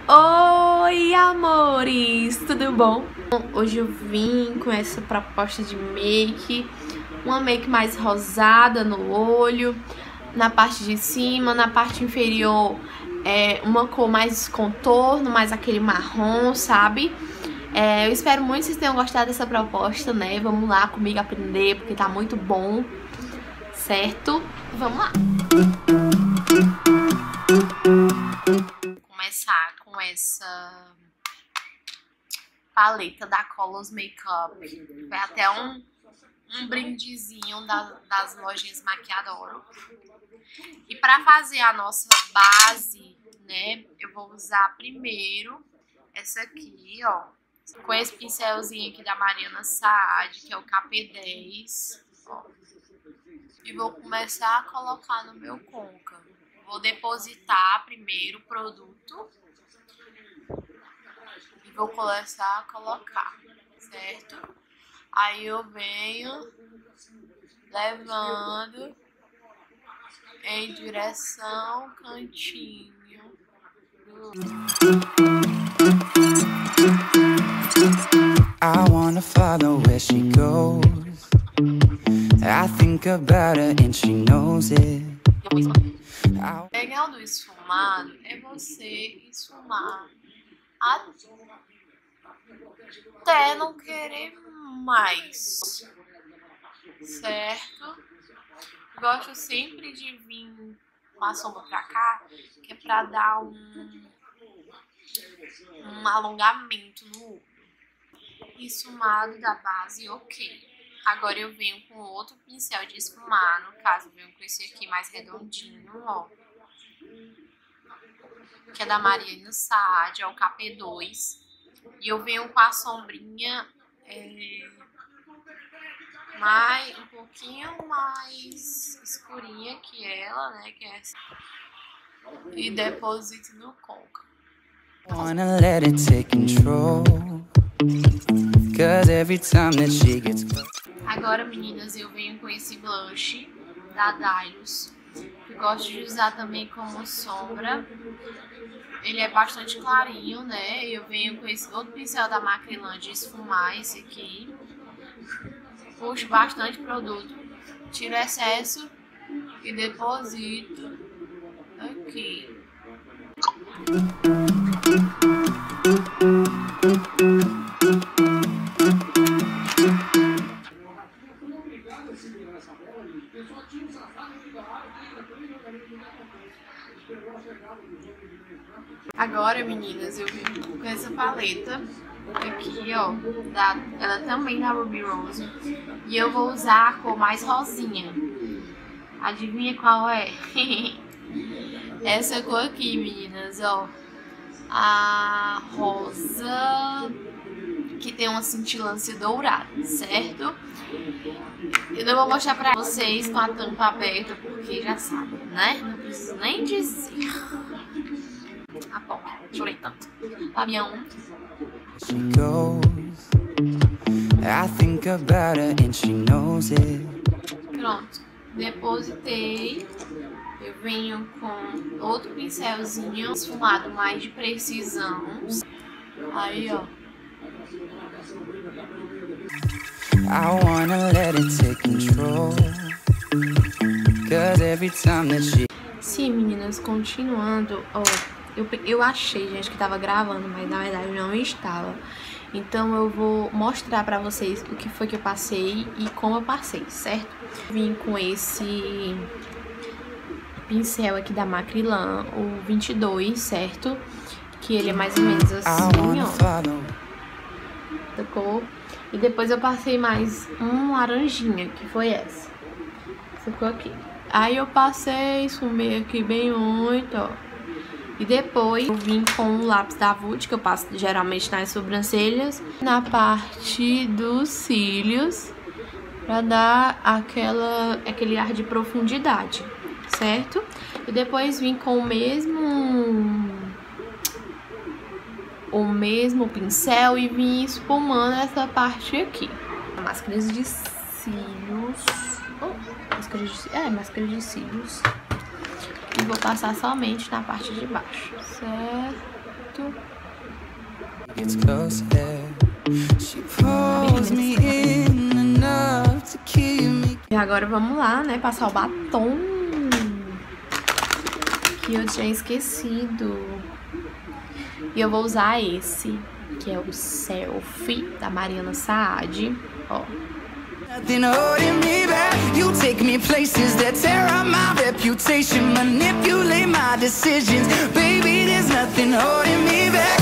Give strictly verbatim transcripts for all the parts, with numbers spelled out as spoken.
Oi, amores! Tudo bom? Hoje eu vim com essa proposta de make, uma make mais rosada no olho, na parte de cima, na parte inferior é uma cor mais contorno, mais aquele marrom, sabe? É, eu espero muito que vocês tenham gostado dessa proposta, né? Vamos lá comigo aprender, porque tá muito bom, certo? Vamos lá! Começar com essa paleta da Colors Makeup. Foi até um, um brindezinho das, das lojas Maquiadoro. E para fazer a nossa base, né, eu vou usar primeiro essa aqui, ó, com esse pincelzinho aqui da Mariana Saad, que é o K P dez, ó. E vou começar a colocar no meu côncavo. Vou depositar primeiro o produto e vou começar a colocar, certo? Aí eu venho levando em direção ao cantinho do... I wanna follow where she goes. I think about her and she knows it. O legal do esfumado é você esfumar até não querer mais, certo? Gosto sempre de vir com a sombra pra cá, que é pra dar um, um alongamento no olho. Esfumado da base, ok. Agora eu venho com outro pincel de esfumar, no caso eu venho com esse aqui mais redondinho, ó. Que é da Mariana Saad, é o K P dois. E eu venho com a sombrinha é, mais, um pouquinho mais escurinha que ela, né? Que é essa. E deposito no côncavo. Wanna let it take control. Cause every time that she gets close. Agora, meninas, eu venho com esse blush da Dylos, que eu gosto de usar também como sombra. Ele é bastante clarinho, né? Eu venho com esse outro pincel da Macrylan de esfumar, esse aqui. Puxo bastante produto, tiro excesso e deposito aqui. Agora, meninas, eu vim com essa paleta aqui, ó, da, ela também da Ruby Rose, e eu vou usar a cor mais rosinha. Adivinha qual é? Essa cor aqui, meninas, ó, a rosa que tem uma cintilância dourada, certo? Eu não vou mostrar pra vocês com a tampa aberta, porque já sabem, né? Não preciso nem dizer. Ah, bom, chorei tanto. Fabião. She goes. I think about her and she knows it. Pronto, depositei. Eu venho com outro pincelzinho esfumado mais de precisão. Aí, ó. I wanna let it take control. Cause every time that she... Sim, meninas, continuando, ó, eu, eu achei, gente, que tava gravando, mas na verdade não estava. Então eu vou mostrar pra vocês o que foi que eu passei e como eu passei, certo? Vim com esse pincel aqui da Macrylan, o vinte e dois, certo? Que ele é mais ou menos assim, ó, da cor. E depois eu passei mais um laranjinha, que foi essa. Essa cor aqui. Aí eu passei, esfumei aqui bem muito, ó. E depois eu vim com o lápis da Vult, que eu passo geralmente nas sobrancelhas, na parte dos cílios, pra dar aquela, aquele ar de profundidade, certo? E depois vim com o mesmo... o mesmo pincel e vim esfumando essa parte aqui. Máscaras de cílios. Oh, máscara de, é, máscara de cílios. E vou passar somente na parte de baixo, certo? certo? It's close here. She pulls me in enough to keep me. E agora vamos lá, né? Passar o batom. Que eu tinha esquecido. E eu vou usar esse, que é o Selfie, da Mariana Saad. Ó. Nothing holding me back. You take me places that tear up my reputation, manipulate my decisions. Baby, there's nothing holding me back.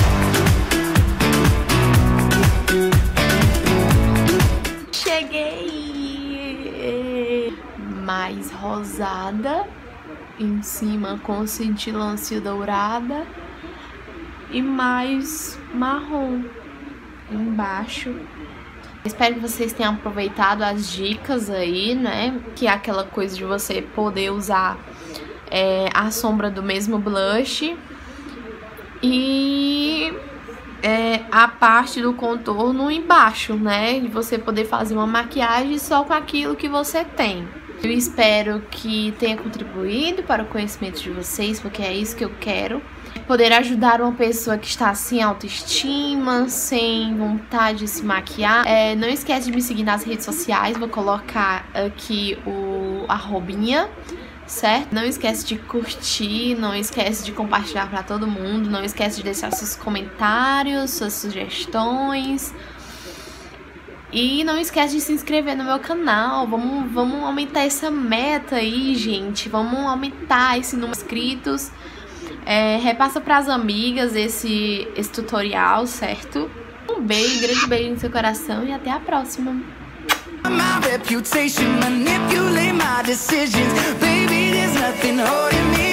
Cheguei! Mais rosada, em cima com cintilância dourada, e mais marrom embaixo. Espero que vocês tenham aproveitado as dicas aí, né? Que é aquela coisa de você poder usar é, a sombra do mesmo blush e é, a parte do contorno embaixo, né? De você poder fazer uma maquiagem só com aquilo que você tem. Eu espero que tenha contribuído para o conhecimento de vocês, porque é isso que eu quero. Poder ajudar uma pessoa que está sem autoestima, sem vontade de se maquiar. É, não esquece de me seguir nas redes sociais, vou colocar aqui o arrobinha, certo? Não esquece de curtir, não esquece de compartilhar para todo mundo, não esquece de deixar seus comentários, suas sugestões. E não esquece de se inscrever no meu canal. Vamos, vamos aumentar essa meta aí, gente. Vamos aumentar esse número de inscritos. É, repassa para as amigas esse, esse tutorial, certo? Um beijo, um grande beijo no seu coração e até a próxima. My reputation, manipulate my decisions. Baby, there's nothing holding me